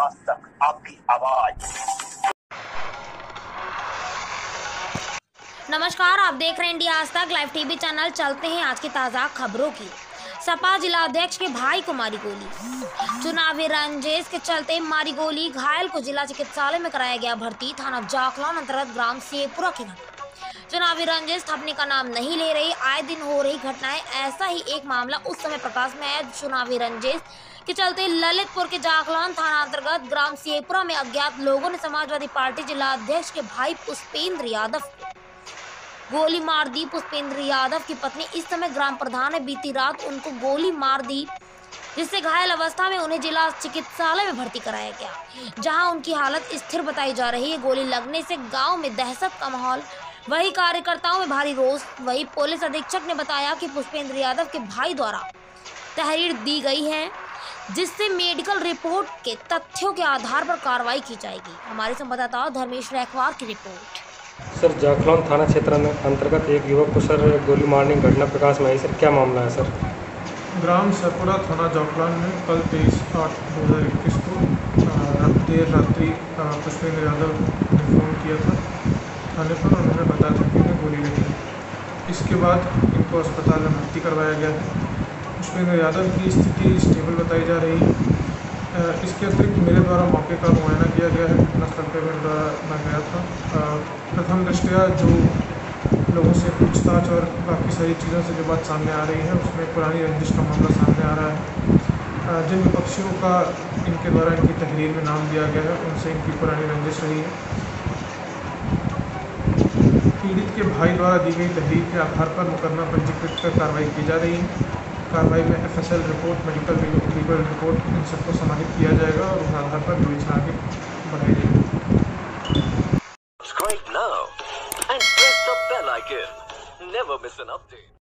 आज तक आपकी आवाज। नमस्कार, आप देख रहे हैं इंडिया आज तक लाइव टीवी चैनल। चलते हैं आज की ताज़ा खबरों की। सपा जिलाध्यक्ष के भाई को मारी गोली। चुनावी रंजिश के चलते मारी गोली, घायल को जिला चिकित्सालय में कराया गया भर्ती। थाना जाखलौन अंतर्गत ग्राम सेपुरा की घटना। चुनावी रंजिश थपने का नाम नहीं ले रही, आए दिन हो रही घटनाएं। ऐसा ही एक मामला उस समय प्रकाश में आया। चुनावी रंजिश के चलते ललितपुर के जाखलौन थाना अंतर्गत ग्राम सेपुरा में अज्ञात लोगों ने समाजवादी पार्टी जिला अध्यक्ष के भाई पुष्पेंद्र यादव को गोली मार दी। पुष्पेंद्र यादव की पत्नी इस समय ग्राम प्रधान है। बीती रात उनको गोली मार दी, जिससे घायल अवस्था में उन्हें जिला चिकित्सालय में भर्ती कराया गया, जहां उनकी हालत स्थिर बताई जा रही है। गोली लगने से गांव में दहशत का माहौल, वही कार्यकर्ताओं में भारी रोष। वही पुलिस अधीक्षक ने बताया कि पुष्पेंद्र यादव के भाई द्वारा तहरीर दी गई है, जिससे मेडिकल रिपोर्ट के तथ्यों के आधार पर कार्रवाई की जाएगी। हमारे संवाददाता धर्मेश रैखवार की रिपोर्ट। सर, जाखलौन थाना क्षेत्र में अंतर्गत एक युवक को सर गोली मारने की घटना प्रकाश में आई। सर, क्या मामला है सर? ग्राम सेपुरा थाना जाखलौन में कल 23/8/2021 को देर रात्रि पुष्पेंद्र यादव ने फ़ोन किया था थाने पर। उन्होंने बताया था कि उन्हें गोली लगी। इसके बाद इनको अस्पताल में भर्ती करवाया गया है। पुष्पेंद्र यादव की स्थिति स्टेबल बताई जा रही है। इसके अतिरिक्त मेरे द्वारा मौके का मुआयना किया गया है। घटनास्थल पर मेरे द्वारा मैं गया था। प्रथम दृष्टया जो लोगों से पूछताछ और बाकी सारी चीज़ों से जो बात सामने आ रही है, उसमें पुरानी रंजिश का मामला सामने आ रहा है। जिन विपक्षियों का इनके द्वारा इनकी तहरीर में नाम दिया गया है, उनसे इनकी पुरानी रंजिश रही है। पीड़ित के भाई द्वारा दी गई तहरीर के आधार पर मुकदमा पंजीकृत कर कार्रवाई की जा रही है। कार्रवाई में FSL report, medical legal report, इन सबको समाहित किया जाएगा और उस आधार पर विवेचना आगे बढ़ाई जाएगी। Subscribe now and press the bell icon. Never miss an update.